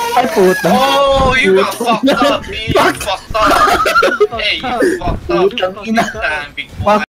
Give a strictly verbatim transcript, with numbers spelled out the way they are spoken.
Ay, puta. Oh, you got fucked up, man. You fucked up. Hey, you fucked up. Putang ina. Damn, big boy.